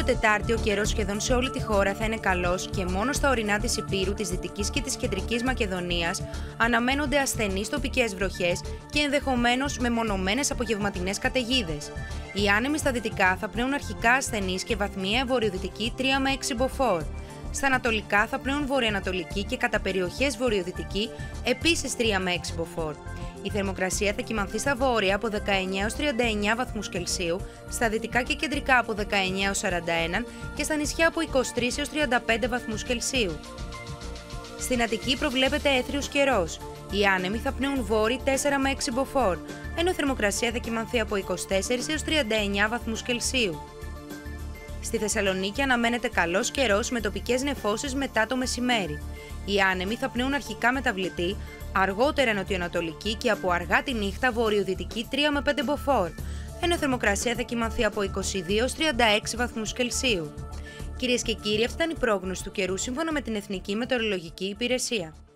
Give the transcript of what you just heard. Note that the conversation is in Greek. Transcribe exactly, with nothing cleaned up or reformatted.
Τετάρτη ο καιρός σχεδόν σε όλη τη χώρα θα είναι καλός και μόνο στα ορεινά της Ηπείρου, της Δυτικής και της Κεντρικής Μακεδονίας αναμένονται ασθενείς τοπικές βροχές και ενδεχομένως μεμονωμένες απογευματινές καταιγίδες. Οι άνεμοι στα δυτικά θα πνέουν αρχικά ασθενείς και βαθμιαία βορειοδυτική τρία με έξι μποφόρ. Στα ανατολικά θα πνέουν βορειοανατολική και κατά περιοχές βορειοδυτική επίσης τρία με έξι μποφόρ. Η θερμοκρασία θα κυμανθεί στα βόρεια από δεκαεννέα έως τριάντα εννέα βαθμούς Κελσίου, στα δυτικά και κεντρικά από δεκαεννέα έως σαράντα ένα και στα νησιά από είκοσι τρία έως τριάντα πέντε βαθμούς Κελσίου. Στην Αττική προβλέπεται έθριος καιρός. Οι άνεμοι θα πνέουν βόρειοι τέσσερα με έξι μποφόρ, ενώ η θερμοκρασία θα κυμανθεί από είκοσι τέσσερα έως τριάντα εννέα βαθμούς Κελσίου. Στη Θεσσαλονίκη αναμένεται καλός καιρός με τοπικές νεφώσεις μετά το μεσημέρι. Οι άνεμοι θα πνέουν αρχικά μεταβλητή, αργότερα νοτιοανατολική και από αργά τη νύχτα βορειοδυτική τρία με πέντε μποφόρ, ενώ η θερμοκρασία θα κυμανθεί από είκοσι δύο έως τριάντα έξι βαθμούς Κελσίου. Κυρίες και κύριοι, αυτή ήταν η πρόγνωση του καιρού σύμφωνα με την Εθνική Μετεωρολογική Υπηρεσία.